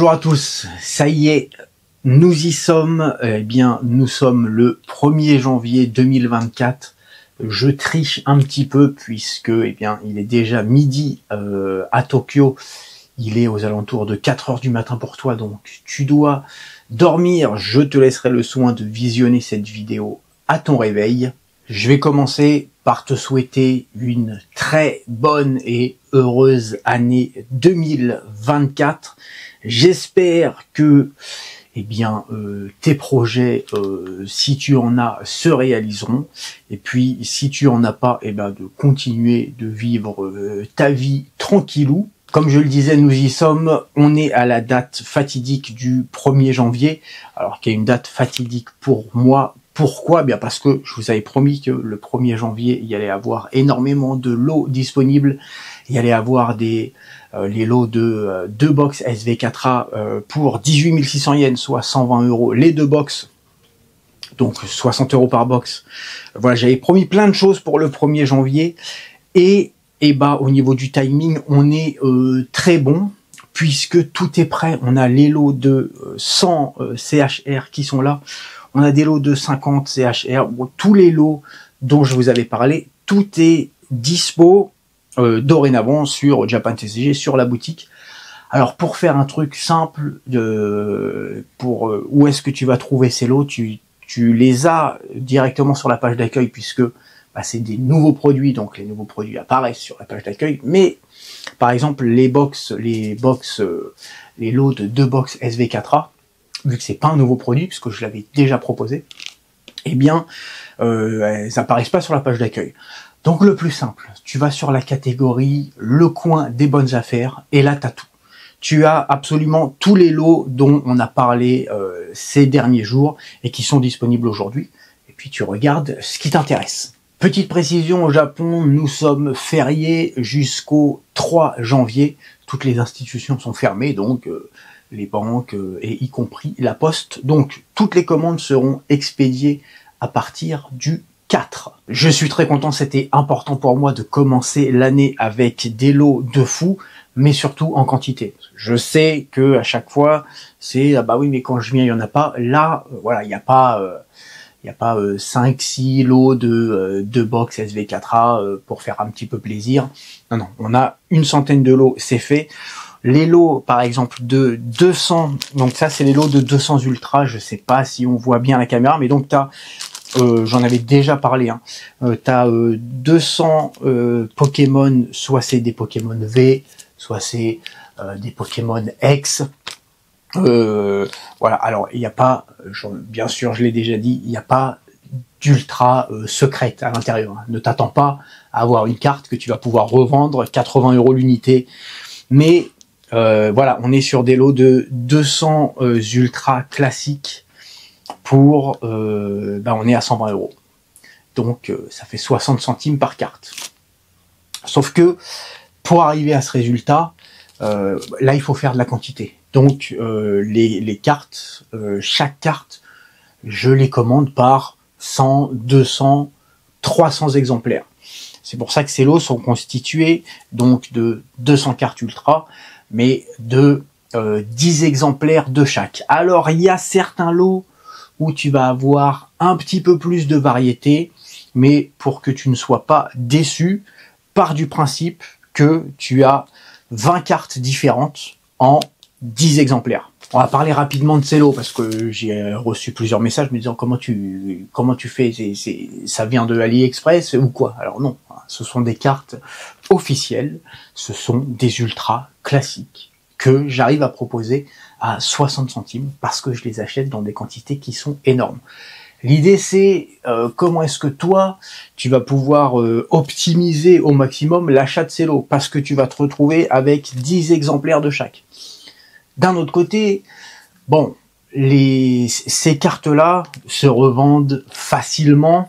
Bonjour à tous, ça y est, nous y sommes, nous sommes le 1er janvier 2024. Je triche un petit peu puisque, il est déjà midi à Tokyo. Il est aux alentours de 4 heures du matin pour toi, donc tu dois dormir. Je te laisserai le soin de visionner cette vidéo à ton réveil. Je vais commencer par te souhaiter une très bonne et heureuse année 2024. J'espère que tes projets, si tu en as, se réaliseront. Et puis, si tu en as pas, de continuer de vivre ta vie tranquillou. Comme je le disais, nous y sommes. On est à la date fatidique du 1er janvier. Alors qu'il y a une date fatidique pour moi. Pourquoi? Parce que je vous avais promis que le 1er janvier, il y allait avoir énormément de lots disponibles. Il y allait avoir les lots de 2 box SV4A pour 18 600 yens, soit 120 €. Les 2 box, donc 60 € par box. Voilà, j'avais promis plein de choses pour le 1er janvier. Et au niveau du timing, on est très bon, puisque tout est prêt. On a les lots de 100 CHR qui sont là. On a des lots de 50 CHR. Bon, tous les lots dont je vous avais parlé, tout est dispo dorénavant sur Japan TCG, sur la boutique. Alors pour faire un truc simple, où est-ce que tu vas trouver ces lots, tu les as directement sur la page d'accueil, puisque c'est des nouveaux produits, donc les nouveaux produits apparaissent sur la page d'accueil. Mais par exemple les lots de 2 box SV4A, vu que c'est pas un nouveau produit, puisque je l'avais déjà proposé, elles apparaissent pas sur la page d'accueil. Donc le plus simple, tu vas sur la catégorie le coin des bonnes affaires, et là tu as tout. Tu as absolument tous les lots dont on a parlé ces derniers jours et qui sont disponibles aujourd'hui. Et puis tu regardes ce qui t'intéresse. Petite précision, au Japon, nous sommes fériés jusqu'au 3 janvier. Toutes les institutions sont fermées, donc les banques et y compris la poste. Donc toutes les commandes seront expédiées à partir du 4. Je suis très content, c'était important pour moi de commencer l'année avec des lots de fou, mais surtout en quantité. Je sais que à chaque fois, c'est oui, mais quand je viens, il y en a pas. Là, voilà, il n'y a pas 5-6 lots de box SV4A pour faire un petit peu plaisir. Non, on a une centaine de lots, c'est fait. Les lots, par exemple, de 200, donc ça, c'est les lots de 200 Ultra. Je sais pas si on voit bien la caméra, mais donc t'as, j'en avais déjà parlé, t'as 200 Pokémon, soit c'est des Pokémon V, soit c'est des Pokémon X. Voilà, alors il n'y a pas, bien sûr, je l'ai déjà dit, il n'y a pas d'ultra secrète à l'intérieur. Ne t'attends pas à avoir une carte que tu vas pouvoir revendre 80 € l'unité. Mais voilà, on est sur des lots de 200 ultra classiques pour, on est à 120 €. Donc ça fait 60 centimes par carte. Sauf que pour arriver à ce résultat, là il faut faire de la quantité. Donc les cartes, chaque carte, je les commande par 100, 200, 300 exemplaires. C'est pour ça que ces lots sont constitués donc de 200 cartes ultra, mais de 10 exemplaires de chaque. Alors il y a certains lots où tu vas avoir un petit peu plus de variété, mais pour que tu ne sois pas déçu, pars du principe que tu as 20 cartes différentes en 10 exemplaires. On va parler rapidement de ces lots parce que j'ai reçu plusieurs messages me disant comment tu fais, ça vient de AliExpress ou quoi? Alors non, ce sont des cartes officielles, ce sont des ultras classiques que j'arrive à proposer à 60 centimes parce que je les achète dans des quantités qui sont énormes. L'idée c'est comment est-ce que toi tu vas pouvoir optimiser au maximum l'achat de ces lots, parce que tu vas te retrouver avec 10 exemplaires de chaque. D'un autre côté, bon, ces cartes-là se revendent facilement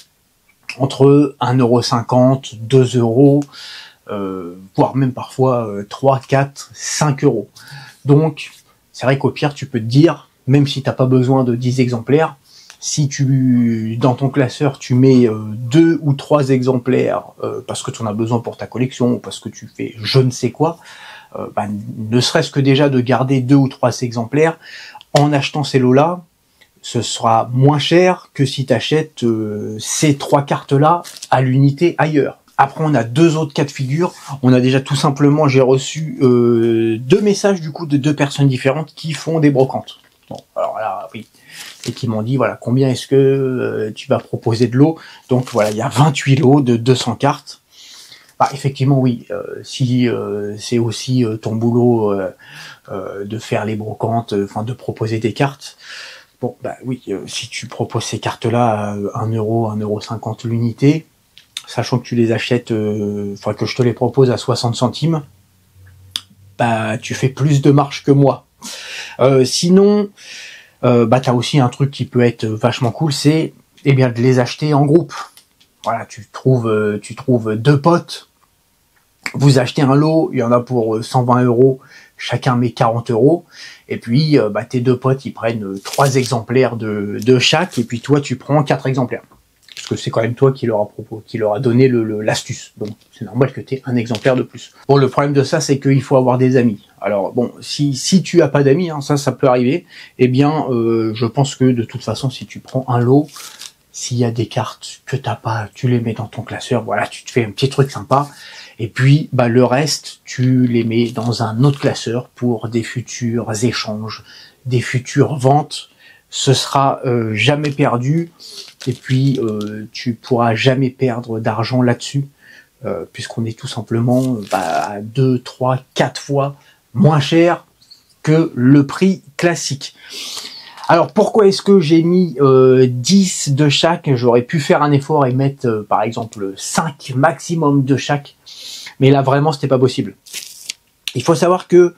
entre 1,50 €, 2 €, voire même parfois 3, 4, 5 €. Donc, c'est vrai qu'au pire, tu peux te dire, même si tu n'as pas besoin de 10 exemplaires, si dans ton classeur, tu mets 2 ou 3 exemplaires parce que tu en as besoin pour ta collection, ou parce que tu fais je ne sais quoi, ne serait-ce que déjà de garder 2 ou 3 exemplaires, en achetant ces lots-là, ce sera moins cher que si tu achètes ces 3 cartes-là à l'unité ailleurs. Après, on a 2 autres cas de figure. On a déjà tout simplement, j'ai reçu 2 messages du coup de 2 personnes différentes qui font des brocantes. Bon, alors là, oui. Et qui m'ont dit, voilà, combien est-ce que tu vas proposer de lots? Donc voilà, il y a 28 lots de 200 cartes. Effectivement, oui, si c'est aussi ton boulot de faire les brocantes, enfin de proposer des cartes, bon, oui, si tu proposes ces cartes-là à 1 euro, 1,50 € l'unité, sachant que tu les achètes, enfin que je te les propose à 60 centimes, tu fais plus de marge que moi. Sinon, t'as aussi un truc qui peut être vachement cool, c'est de les acheter en groupe. Voilà, tu trouves 2 potes, vous achetez un lot, il y en a pour 120 €, chacun met 40 €, et puis tes 2 potes ils prennent 3 exemplaires de chaque, et puis toi tu prends 4 exemplaires. Parce que c'est quand même toi qui leur a donné l'astuce. Donc c'est normal que tu aies un exemplaire de plus. Bon, le problème de ça, c'est qu'il faut avoir des amis. Alors bon, si tu as pas d'amis, ça peut arriver, je pense que de toute façon, si tu prends un lot, s'il y a des cartes que t'as pas, tu les mets dans ton classeur, voilà, tu te fais un petit truc sympa. Et puis, le reste, tu les mets dans un autre classeur pour des futurs échanges, des futures ventes. Ce sera jamais perdu. Et puis, tu pourras jamais perdre d'argent là-dessus, puisqu'on est tout simplement à 2, 3, 4 fois moins cher que le prix classique. Alors, pourquoi est-ce que j'ai mis 10 de chaque? J'aurais pu faire un effort et mettre, par exemple, 5 maximum de chaque. Mais là, vraiment, c'était pas possible. Il faut savoir que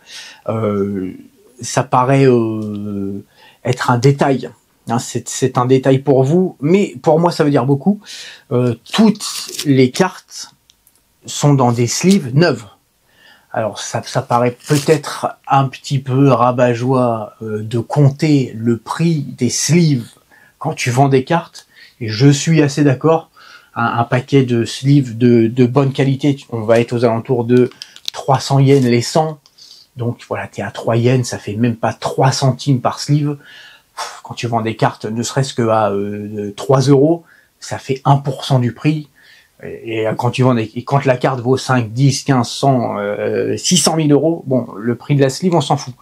ça paraît être un détail. C'est un détail pour vous, mais pour moi, ça veut dire beaucoup. Toutes les cartes sont dans des sleeves neuves. Alors, ça paraît peut-être un petit peu rabat-joie de compter le prix des sleeves quand tu vends des cartes, et je suis assez d'accord. Un paquet de sleeves de bonne qualité, on va être aux alentours de 300 yens les 100. Donc voilà, t'es à 3 yens, ça fait même pas 3 centimes par sleeve. Quand tu vends des cartes, ne serait-ce que à 3 €, ça fait 1% du prix. Et quand la carte vaut 5, 10, 15, 100, 600 000 €, bon, le prix de la sleeve, on s'en fout.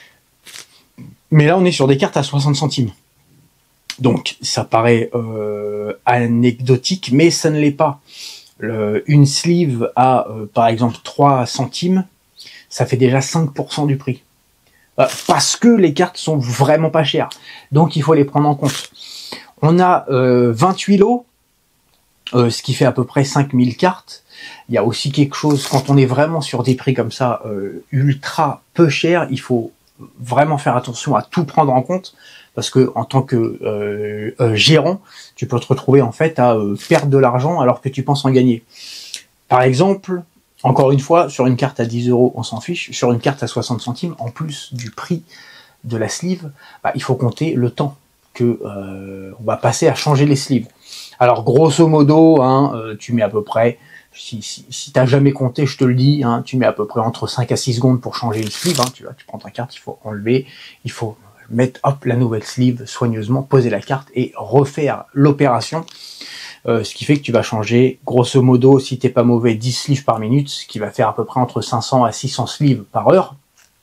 Mais là, on est sur des cartes à 60 centimes. Donc, ça paraît anecdotique, mais ça ne l'est pas. Une sleeve à, par exemple, 3 centimes, ça fait déjà 5% du prix. Parce que les cartes sont vraiment pas chères. Donc, il faut les prendre en compte. On a 28 lots, ce qui fait à peu près 5000 cartes. Il y a aussi quelque chose, quand on est vraiment sur des prix comme ça, ultra peu chers, il faut vraiment faire attention à tout prendre en compte, parce que en tant que gérant, tu peux te retrouver en fait à perdre de l'argent alors que tu penses en gagner. Par exemple, encore une fois, sur une carte à 10 €, on s'en fiche. Sur une carte à 60 centimes, en plus du prix de la sleeve, il faut compter le temps que on va passer à changer les sleeves. Alors grosso modo, tu mets à peu près, si t'as jamais compté, je te le dis, tu mets à peu près entre 5 à 6 secondes pour changer une sleeve. Tu prends ta carte, il faut enlever, il faut mettre la nouvelle sleeve soigneusement, poser la carte et refaire l'opération. Ce qui fait que tu vas changer, grosso modo, si t'es pas mauvais, 10 sleeves par minute, ce qui va faire à peu près entre 500 à 600 sleeves par heure.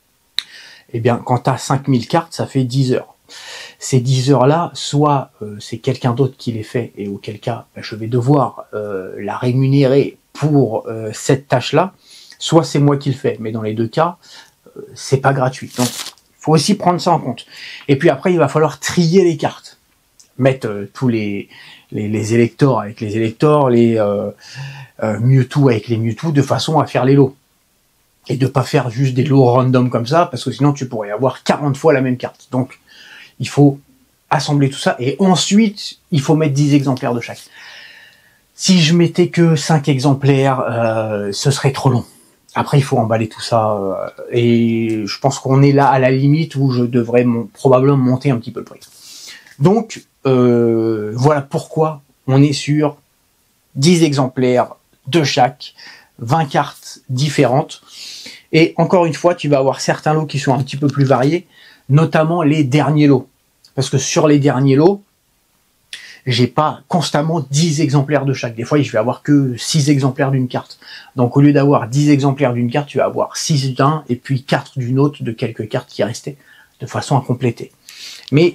Quand t'as 5000 cartes, ça fait 10 heures. Ces 10 heures-là, soit c'est quelqu'un d'autre qui les fait, et auquel cas, je vais devoir la rémunérer pour cette tâche-là, soit c'est moi qui le fais. Mais dans les deux cas, c'est pas gratuit. Donc, il faut aussi prendre ça en compte. Et puis après, il va falloir trier les cartes. Mettre tous les électors avec les électors, les Mewtwo avec les Mewtwo, de façon à faire les lots. Et de pas faire juste des lots random comme ça, parce que sinon tu pourrais avoir 40 fois la même carte. Donc, il faut assembler tout ça, et ensuite, il faut mettre 10 exemplaires de chaque. Si je mettais que 5 exemplaires, ce serait trop long. Après, il faut emballer tout ça, et je pense qu'on est là à la limite où je devrais probablement monter un petit peu le prix. Donc, voilà pourquoi on est sur 10 exemplaires de chaque, 20 cartes différentes. Et encore une fois, tu vas avoir certains lots qui sont un petit peu plus variés, notamment les derniers lots. Parce que sur les derniers lots, j'ai pas constamment 10 exemplaires de chaque. Des fois, je vais avoir que 6 exemplaires d'une carte. Donc, au lieu d'avoir 10 exemplaires d'une carte, tu vas avoir 6 d'un et puis 4 d'une autre de quelques cartes qui restaient, de façon à compléter. Mais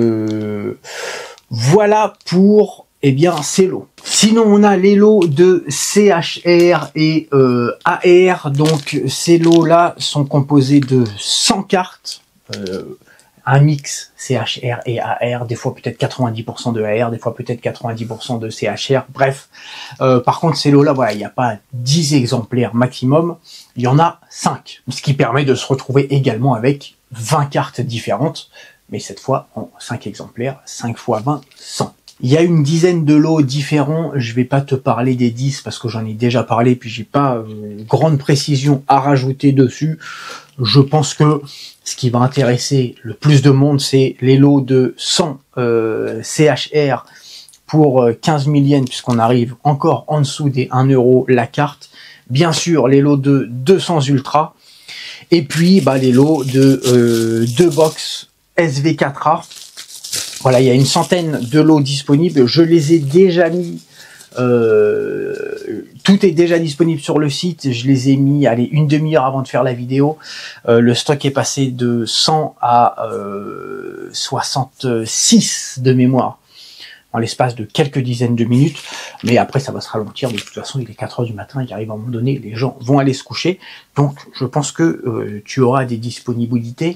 voilà pour ces lots. Sinon, on a les lots de CHR et AR. Donc, ces lots-là sont composés de 100 cartes. Un mix CHR et AR, des fois peut-être 90% de AR, des fois peut-être 90% de CHR, bref. Par contre, ces lots-là, voilà, il n'y a pas 10 exemplaires maximum, il y en a 5, ce qui permet de se retrouver également avec 20 cartes différentes, mais cette fois en 5 exemplaires, 5 x 20, 100. Il y a une dizaine de lots différents, je vais pas te parler des 10 parce que j'en ai déjà parlé, puis j'ai pas grande précision à rajouter dessus. Je pense que ce qui va intéresser le plus de monde, c'est les lots de 100 CHR pour 15 000 yens, puisqu'on arrive encore en dessous des 1 euro la carte. Bien sûr, les lots de 200 Ultra, et puis les lots de 2 box SV4A. Voilà, il y a une centaine de lots disponibles. Je les ai déjà mis. Tout est déjà disponible sur le site. Je les ai mis, allez, une demi-heure avant de faire la vidéo. Le stock est passé de 100 à 66 de mémoire en l'espace de quelques dizaines de minutes. Mais après, ça va se ralentir. De toute façon, il est 4 heures du matin. Il arrive à un moment donné, les gens vont aller se coucher. Donc, je pense que tu auras des disponibilités,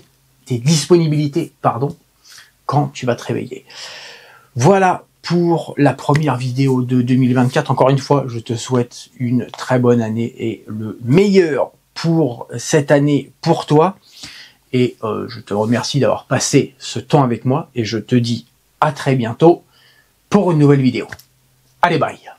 quand tu vas te réveiller. Voilà pour la première vidéo de 2024. Encore une fois, je te souhaite une très bonne année et le meilleur pour cette année pour toi. Et je te remercie d'avoir passé ce temps avec moi et je te dis à très bientôt pour une nouvelle vidéo. Allez, bye!